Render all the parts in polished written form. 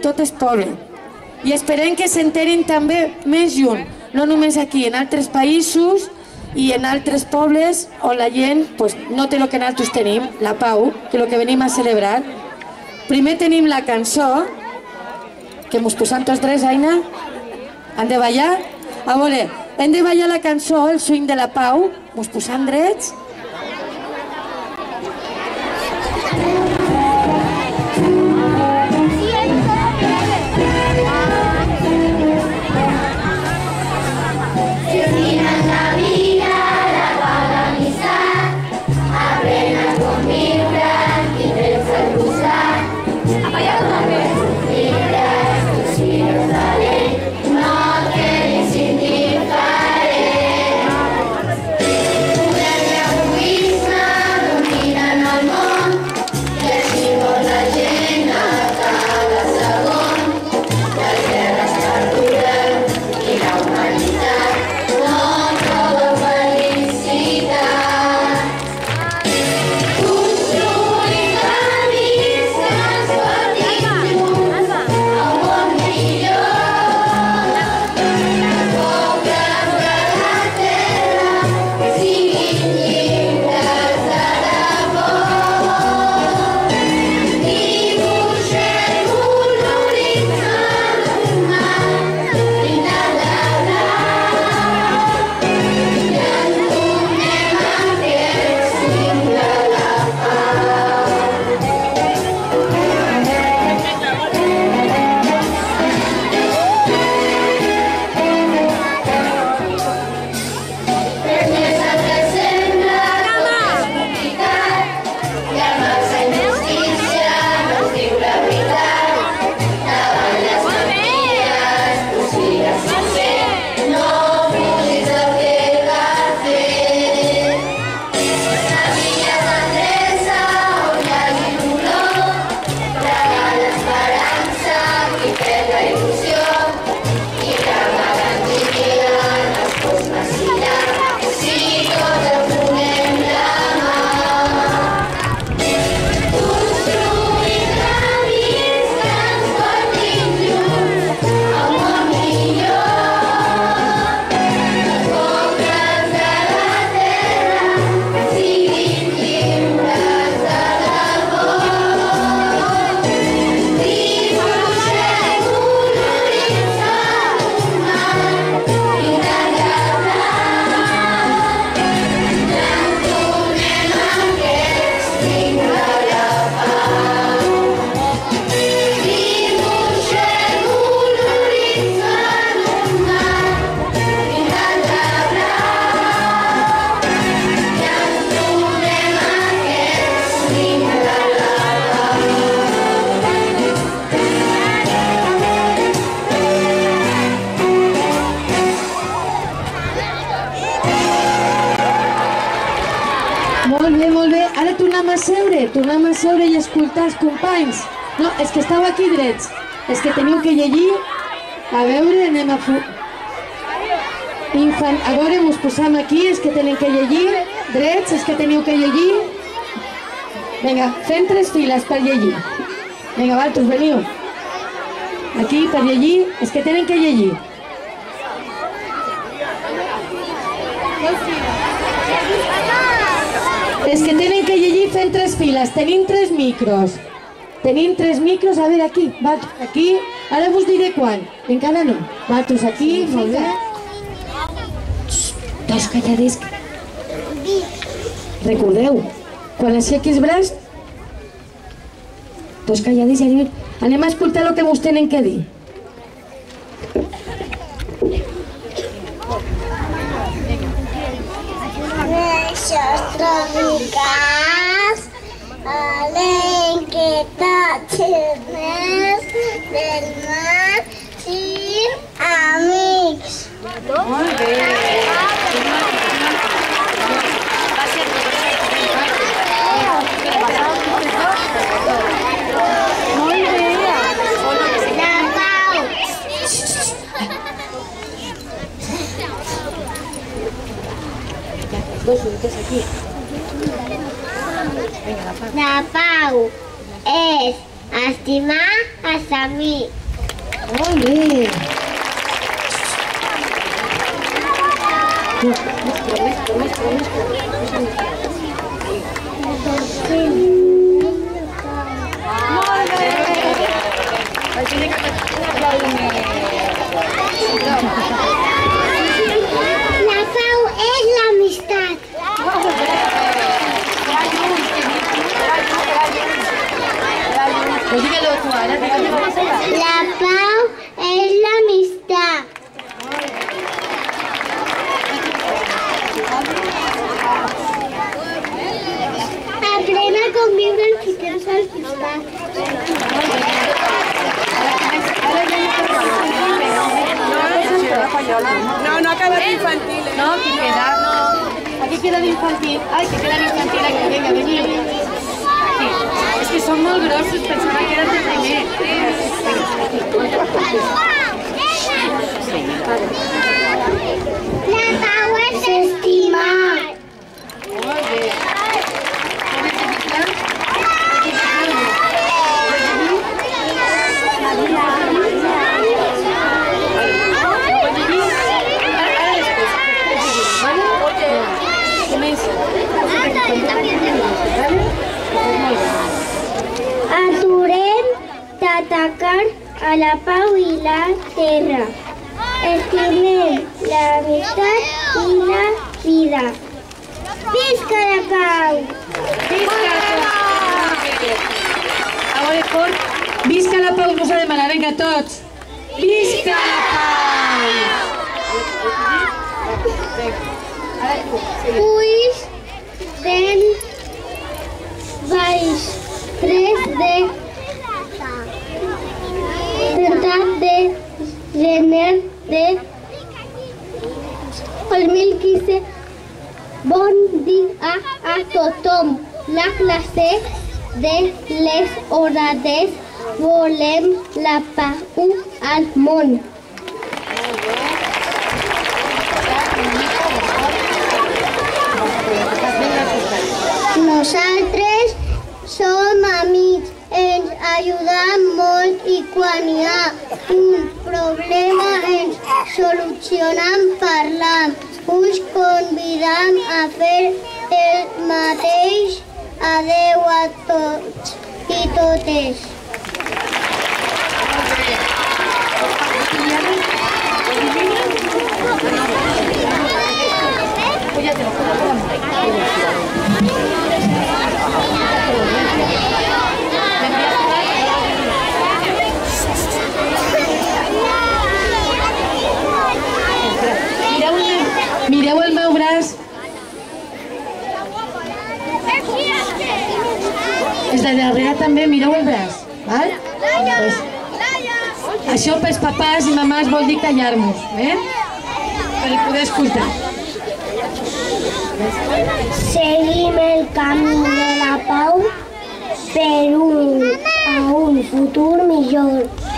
tot el poble. I esperem que s'enterin també més lluny, no només aquí, en altres països i en altres pobles on la gent no té el que nosaltres tenim, la pau, que és el que venim a celebrar. Primer tenim la cançó, que mos posam tots drets, Aina? Han de ballar? A veure, hem de ballar la cançó, el swing de la pau, mos posam drets. Tornem a seure i escoltar els companys. No, és que estàu aquí drets. És que teniu que llegir. A veure, anem a... A veure, us posam aquí, és que tenen que llegir. Drets, és que teniu que llegir. Vinga, fem 3 files per llegir. Vinga, vosaltres, veniu. Aquí, per llegir, és que tenen que llegir. És que tenen que llegir fent 3 files. Tenim 3 micros. Tenim 3 micros, a veure, aquí. Aquí, ara vos diré quan. Encara no. Vosaltres aquí, molt bé. Dos calladets. Recordeu, quan aixequis braç, dos calladets i anem a escoltar el que vos tenen que dir. Tròniques, alem que t'aixemes del mar, sim amics. Molt bé. Dos juntes aquí. La pau és Estimar els amics. Molt bé. La pau és l'amistat. La pau és l'amistat. Aprèn a conviure amb qui tens al costat. No ha acabat infantil. No, aquí queda. Aquí queda d'infantil. Ai, que queda d'infantil aquí. Vinga, veniu. Aquí. És que són molt grossos, pensava que eren de primer. La pau és estimar. Molt bé. Aturem d'atacar a la pau i la terra. Estimem l'amistat i la vida. Visca la pau! Visca la pau! A veure, fort. Visca la pau, us ha de demanar. Vinga, tots. Visca la pau! Ulls ben baix, tres de tentat de gener de el 1015. Bon dia a tothom. La classe de les horades volem la pau al món. Nosaltres som amics, ens ajudam molt i quan hi ha un problema ens solucionam parlant. Us convidam a fer el mateix. Adeu a tots i totes. Mireu el meu braç. Els de darrere també, mireu el braç. Val? Pues, això pels papàs i mamàs vol dir callar-nos, per poder escoltar. Seguim el camí de la pau per a un futur millor.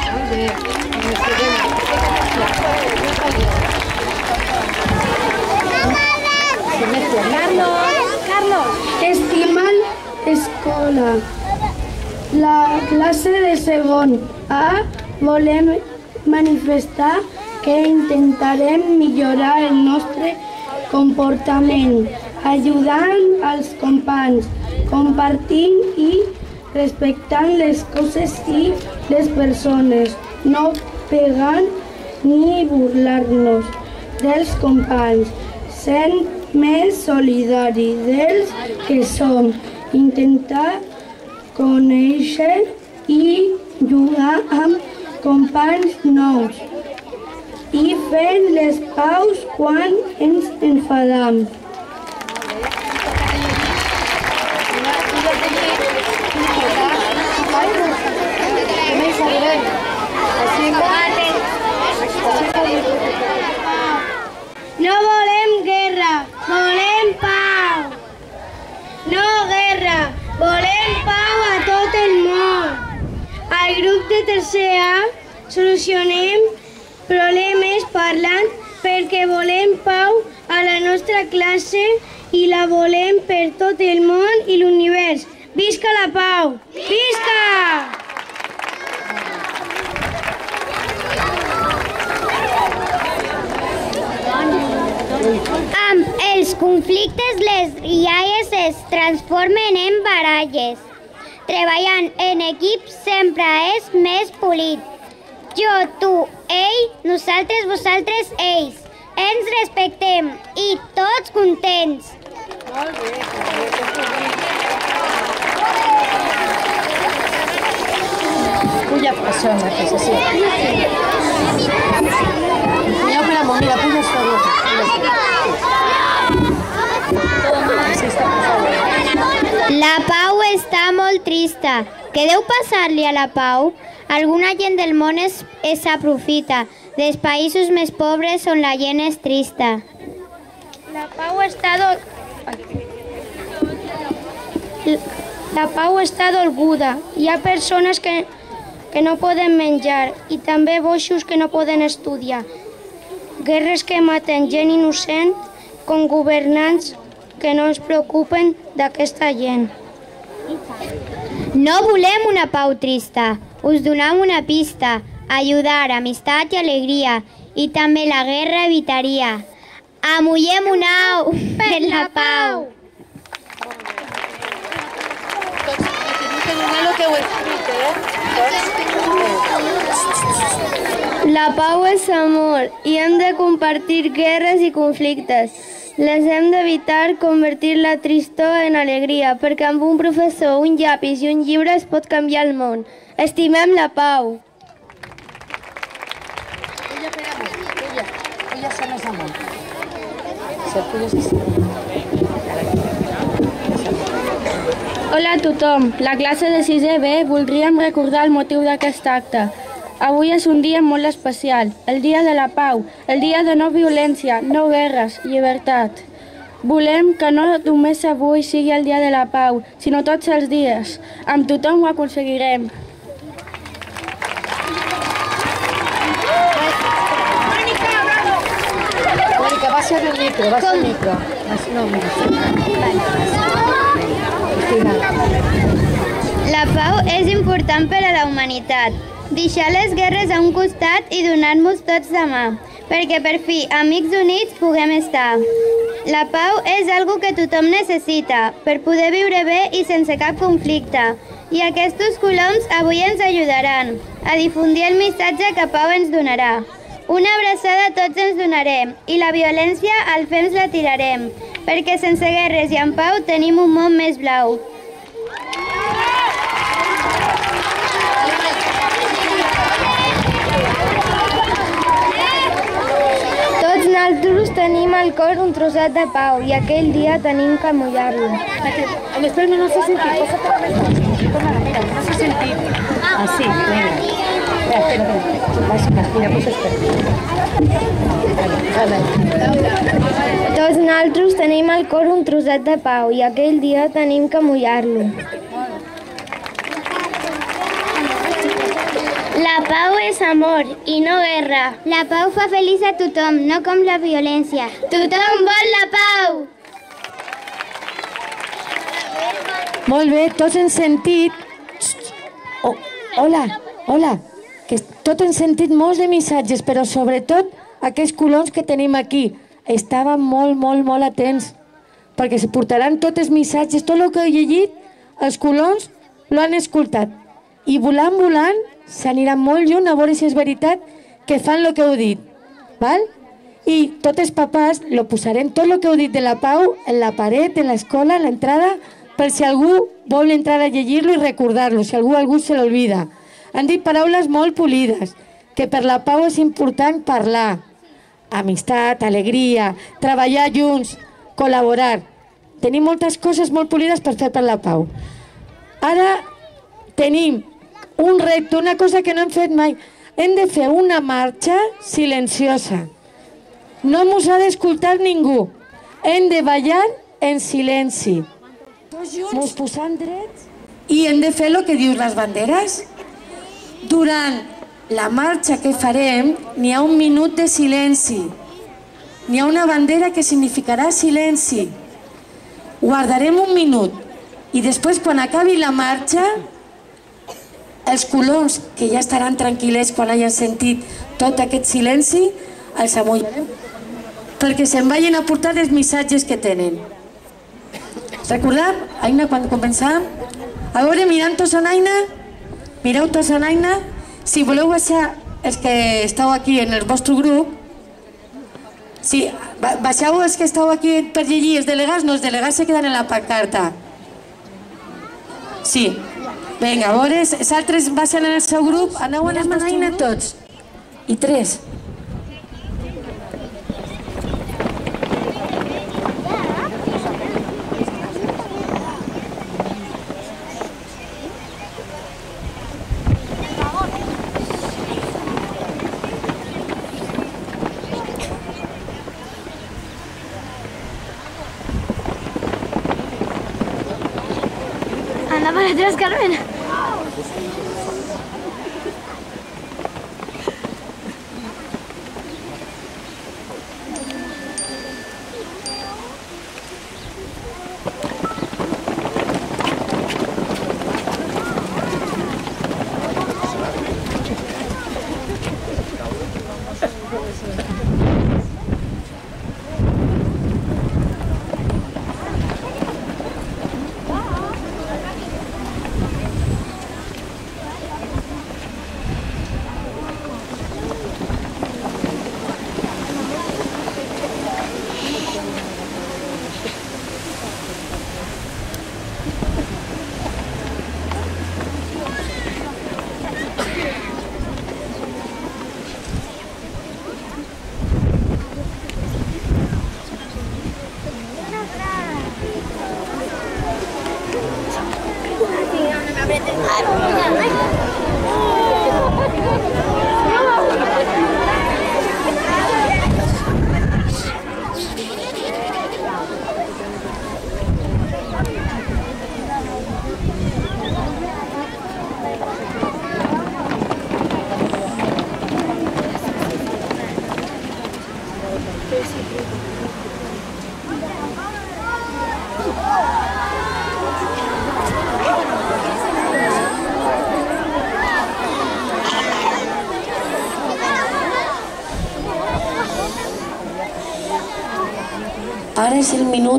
Carlos. Estimar escola. La classe de segon A volem manifestar que intentarem millorar el nostre comportament, ajudant als companys, compartint i respectant les coses i les persones, no pegant ni burlar-nos dels companys, sent més solidari dels que som, intentar conèixer i jugar amb companys nous i fer les paus quan ens enfadam. No volem guerra, volem pau. No guerra, volem pau a tot el món. Al grup de tercer A solucionem problemes parlant perquè volem pau a la nostra classe i la volem per tot el món i l'univers. Visca la pau! Visca! conflictes les rialles es transformen en baralles. Treballant en equip sempre és més polit. Jo, tu, ell, nosaltres, vosaltres, ells. Ens respectem i tots contents. Molt bé. Puja persona, que se sí. Mireu per amunt, mira, puja solo. La Pau està molt trista. Què deu passar-li a la Pau? Alguna gent del món s'aprofita dels països més pobres on la gent és trista. La Pau està dolguda. Hi ha persones que no poden menjar i també boixos que no poden estudiar. Guerres que maten gent innocent com governants que no es preocupen d'aquesta gent. No volem una Pau trista. Us donem una pista. Ajudar, amistat i alegria. I també la guerra evitaria. Amullem un au per la Pau. La pau és amor i hem de compartir guerres i conflictes. Les hem d'evitar convertir la tristor en alegria, perquè amb un professor, un llapis i un llibre es pot canviar el món. Estimem la pau. Puja ser més amunt. Hola a tothom. La classe de 6è B voldríem recordar el motiu d'aquest acte. Avui és un dia molt especial, el dia de la pau, el dia de no violència, no guerres, llibertat. Volem que no només avui sigui el dia de la pau, sinó tots els dies. Amb tothom ho aconseguirem. Mònica, va ser el micro, va ser el micro. No, La pau és important per a la humanitat. Deixar les guerres a un costat i donar-nos tots de mà, perquè per fi, amics units, puguem estar. La pau és algo que tothom necessita per poder viure bé i sense cap conflicte. I aquests coloms avui ens ajudaran a difundir el missatge que Pau ens donarà. Una abraçada tots ens donarem i la violència al fems la tirarem, perquè sense guerres i en pau tenim un món més blau. Tots nosaltres tenim al cor un trosset de pau i aquell dia tenim que mullar-lo. Després no s'ha sentit, posa-te la mesa. Mira, no s'ha sentit. Ah, sí, mira. Espera. Mira, Tots nosaltres tenim al cor un trosset de pau i aquell dia tenim que mullar-lo. La pau és amor i no guerra. La pau fa feliç a tothom, no com la violència. Tothom vol la pau! Molt bé, tots hem sentit... Hola, que tots hem sentit molts de missatges, però sobretot aquests colons que tenim aquí. Estaven molt atents, perquè se portaran tots els missatges, tot el que he llegit, els colons lo han escoltat. I volant, s'aniran molt lluny a veure si és veritat que fan el que heu dit. Val? I tots els papàs lo posarem, tot el que heu dit de la pau, en la paret, en l'escola, a l'entrada, per si algú vol entrar a llegir-lo i recordar-lo, si algú se l'olvida. Han dit paraules molt polides, que per la pau és important parlar. Amistat, alegria, treballar junts, col·laborar. Tenim moltes coses molt polides per fer per la pau. Ara tenim un repte, una cosa que no hem fet mai. Hem de fer una marxa silenciosa. No ens ha d'escoltar ningú. Hem de ballar en silenci. Tots junts ens posem drets i hem de fer el que dius les banderes. Durant la marxa que farem n'hi ha un minut de silenci. N'hi ha una bandera que significarà silenci. Guardarem un minut i després quan acabi la marxa els colons, que ja estaran tranquil·lets quan hagin sentit tot aquest silenci, els amullarem. perquè se'n vagin a portar els missatges que tenen. Recordeu, Aina, quan començàvem? A veure, mirant tots en Aina, mireu tots en Aina, si voleu baixar els que esteu aquí en el vostre grup, sí, baixeu els que esteu aquí per llegir, els delegats, no, els delegats se queden en la pancarta. Sí, vinga, a veure, els altres baixen en el seu grup, aneu en el Aina tots. I 3. Anda para atrás, Carmen. Ara és el minut.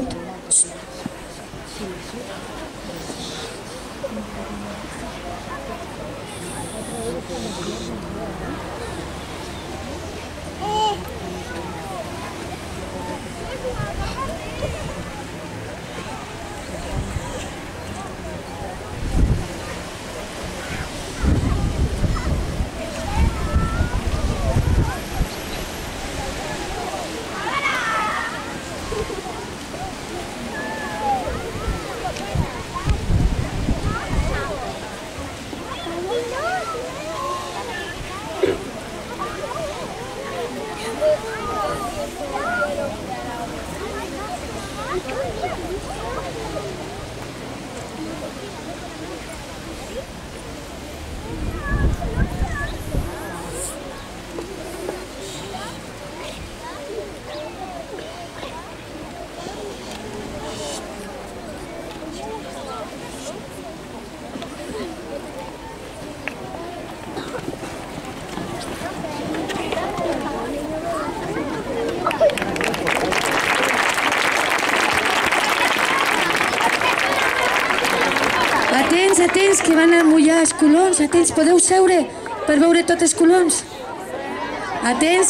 Atents, que van a mullar els colons. Atents, podeu seure per veure tots els colons? Atents.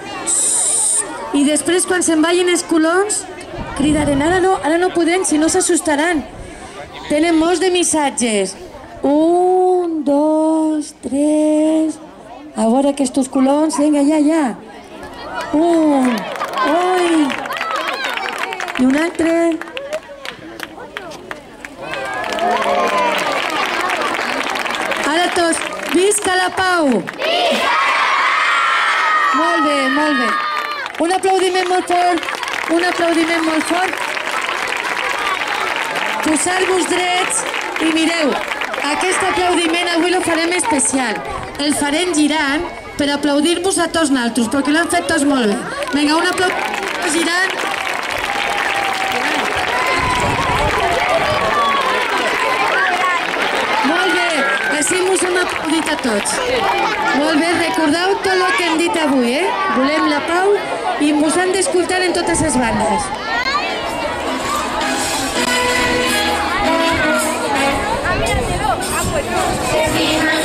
I després, quan se'n vagin els colons, cridarem. Ara no podem, si no s'assustaran. Tenen molts de missatges. 1, 2, 3... A veure aquests colons, vinga, ja. 1, oi! I un altre... Ara tots, visca la pau! Visca! Molt bé. Un aplaudiment molt fort. Posar-vos drets i mireu, aquest aplaudiment avui el farem especial. El farem girant per aplaudir-vos a tots naltros, perquè l'han fet tots molt bé. Vinga, un aplaudiment girant. Els així mos hem aplaudit a tots. Molt bé, recordeu tot el que hem dit avui, eh? Volem la pau i mos han d'escoltar en totes les bandes. Seguim